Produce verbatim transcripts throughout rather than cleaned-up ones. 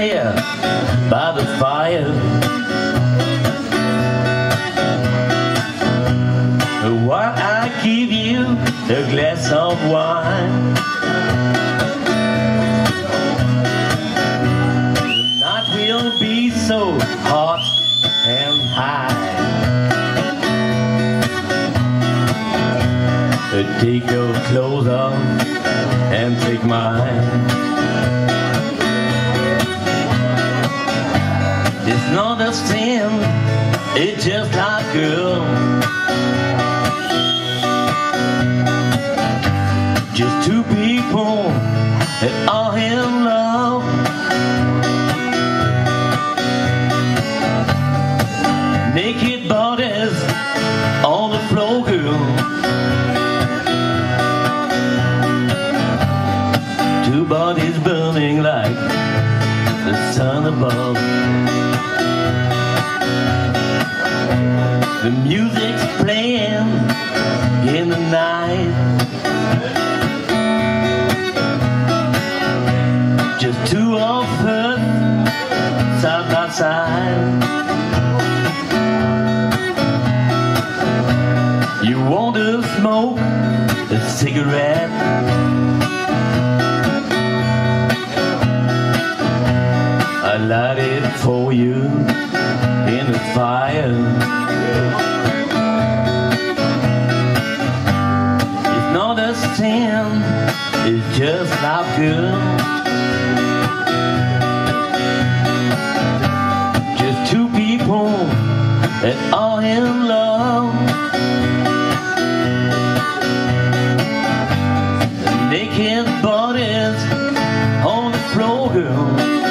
there by the fire. While I give you a glass of wine, the night will be so hot and high. Take your clothes off and take mine. It's not a sin, it's just like a girl. Just two people that are in love. Naked bodies on the floor, girl. Two bodies burning like the sun above. The music's playing in the night. Just two of us side by side. You want to smoke a cigarette? I light it for you in the fire. It's not a sin, it's just like good. Just two people that are in love. Naked bodies on the floor, girl.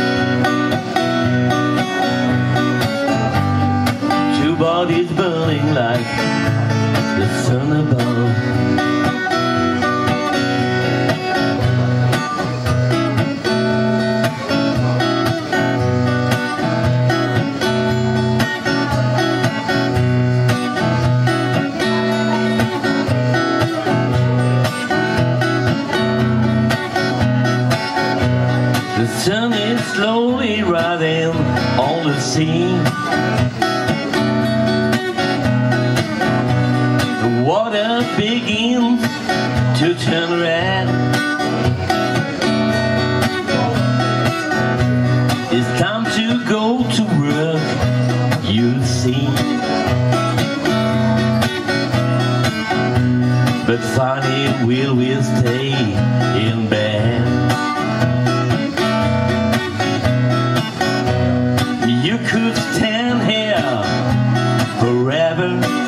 Two bodies burning like the sun above. The sun is slowly rising on the sea. The water begins to turn red. It's time to go to work, you see. But funny, will we stay in bed? You could stand here forever.